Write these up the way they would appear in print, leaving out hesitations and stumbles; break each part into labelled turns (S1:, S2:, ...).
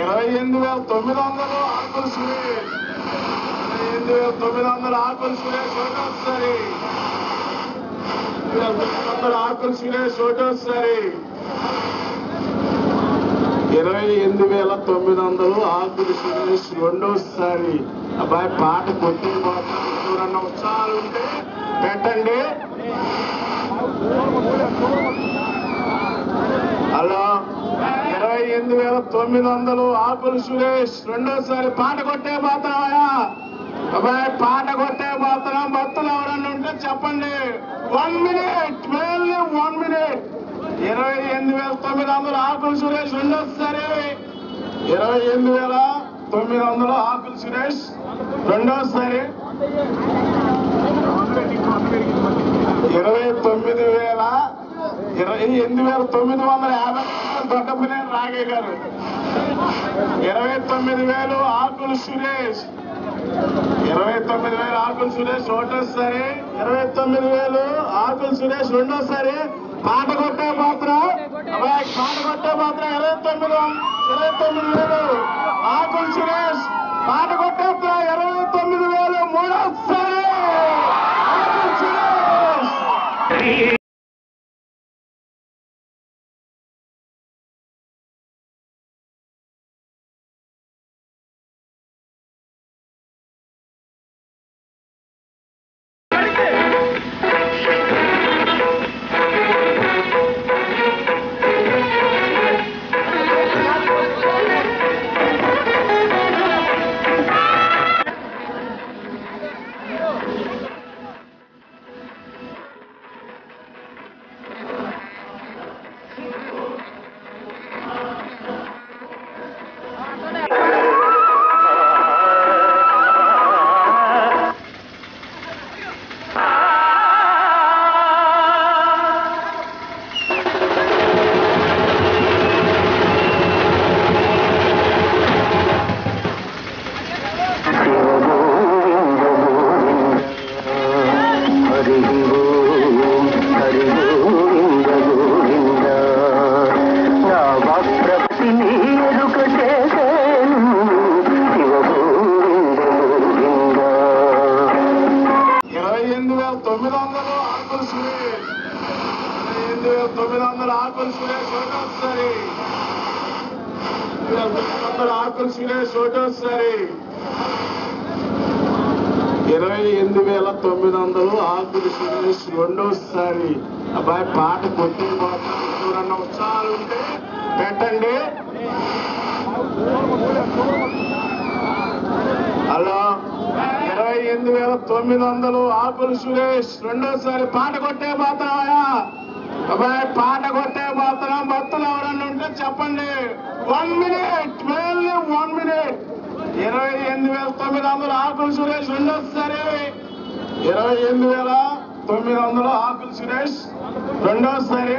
S1: 28,900 ఆకుల సురేష్, 28,900 ఆకుల సురేష్ ఒకటోసారి, 28,900 ఆకుల సురేష్ ఒకటోసారి, 28,900 ఆకుల సురేష్ రెండోసారి. అబ్బాయి పాట కొట్టి ఎవరన్నా ఉత్సాహాలు ఉంటే పెట్టండి. హలో, 28,900 ఆకుల సురేష్ రెండోసారి. పాట కొట్టే పోతున్నాయా అబ్బాయి? పాట కొట్టే పోతున్నాం. భక్తులు ఎవరన్నా ఉంటే చెప్పండి. 1 minute, only 1 minute. 28,900 ఆకుల సురేష్ రెండోసారి. 28,900 ఆకుల సురేష్ రెండోసారి. 28,950 దొడ్డపిల్లని రాగే గారు. 29,000 ఆకుల సురేష్, 29,000 ఆకుల సురేష్ ఒకటోసారి, 29,000 ఆకుల సురేష్ రెండోసారి. పాట కొట్టే మాత్రం అబ్బాయి, పాట కొట్టే మాత్రం 29,000 ఆకుల సురేష్. పాట కొట్టే 29,000 మూడోసారి ఆకుల సురేష్. ఆకుల సురేష్ ఒకటోసారి. 28,900 ఆకుల సురేష్ రెండోసారి. అబ్బాయి పాట కొట్టి ఎవరన్నా ఉత్సాహాలు ఉంటే పెట్టండి. హలో, 28,900 ఆకుల సురేష్ రెండోసారి. పాట కొట్టే పోతున్నాయా అబ్బాయి? పాట కొట్టే పోతున్నాం. భక్తులు ఎవరన్నా ఉంటే చెప్పండి. 1 minute, only 1 minute. 28,900 ఆకుల సురేష్ రెండోసారి. 28,900 ఆకుల సురేష్ రెండోసారి.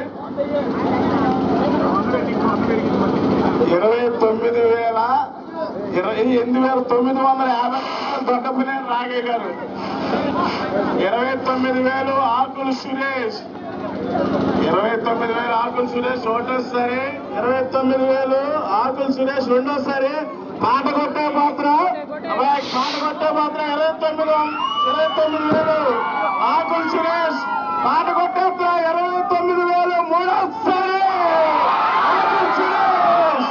S1: 29,950 దొడ్డపిల్లని రాగే గారు. 29,000 ఆకుల సురేష్, 29,000 ఆకుల సురేష్ ఒకటోసారి, 29,000 ఆకుల సురేష్ రెండోసారి. పాట కొట్టే మాత్రం అబ్బాయి, పాట కొట్టే మాత్రం 29,000 ఆకుల సురేష్. పాట కొట్టే 29,000 మూడోసారి ఆకుల సురేష్.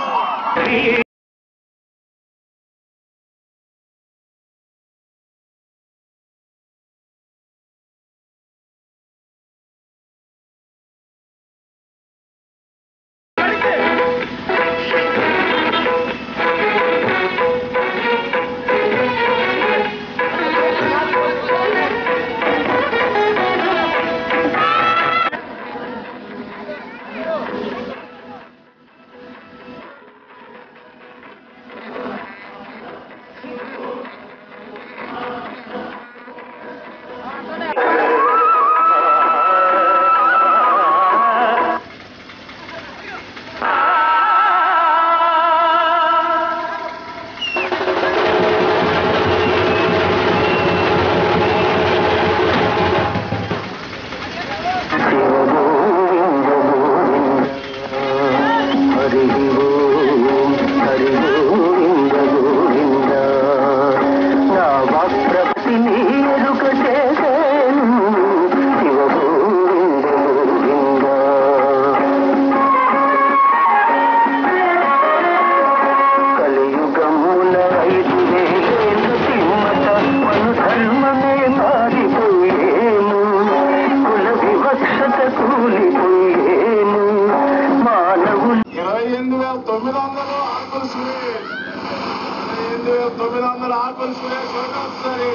S1: 2900 ఆకులు సురేష్ ఒకటోసారి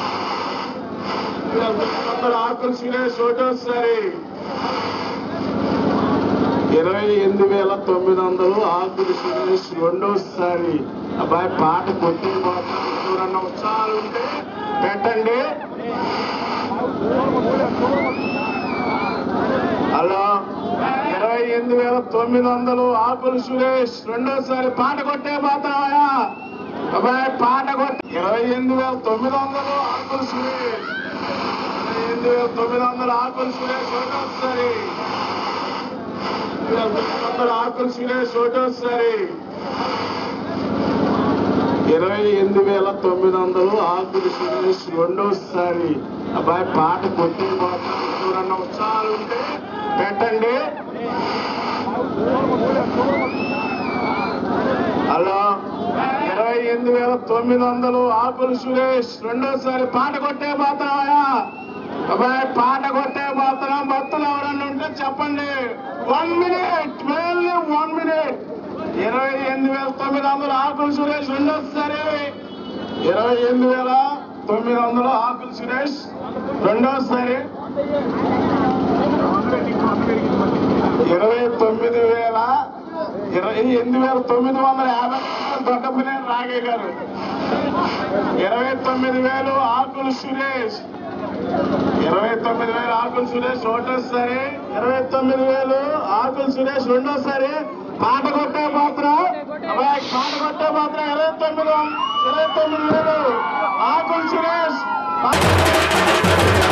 S1: 2900 ఆకులు సురేష్ ఒకటోసారి 28,900 ఆకులు సురేష్ రెండోసారి. అబ్బాయి పాట కొట్టే మాత్రం ఎవరన్నా ఉత్సాహాలు ఉంటే పెట్టండి. హలో 28,900 ఆకులు సురేష్ రెండోసారి పాట కొట్టే మాత్రమా అబ్బాయి పాట కొట్టి 28,900 ఆకులు సురేష్ 28,900 ఆకులు సురేష్ ఒకటోసారి 28,900 ఆకులు సురేష్ ఒకటోసారి 28,900 ఆకులు సురేష్ రెండోసారి. అబ్బాయి పాట కొట్టే మాత్రం ఎవరన్నా ఉత్సాహాలు ఉంటే పెట్టండి. హలో 28,900 ఆకులు సురేష్ రెండోసారి పాట కొట్టే మాత్రమా అబ్బాయి పాట కొట్టే మాత్రం భక్తులు ఎవరన్నా ఉంటే చెప్పండి. 1 minute, only 1 minute. 28,900 ఆకులు సురేష్ రెండోసారి 28,900 ఆకులు సురేష్ రెండోసారి 28,950 దొడ్డపల్లి రాగే గారు 29,000 ఆకులు సురేష్ 29,000 ఆకులు సురేష్ ఒకటోసారి 29,000 ఆకులు సురేష్ రెండోసారి. పాట కొట్టే మాత్రం పాట కొట్టే మాత్రం 29,000 ఆకులు సురేష్.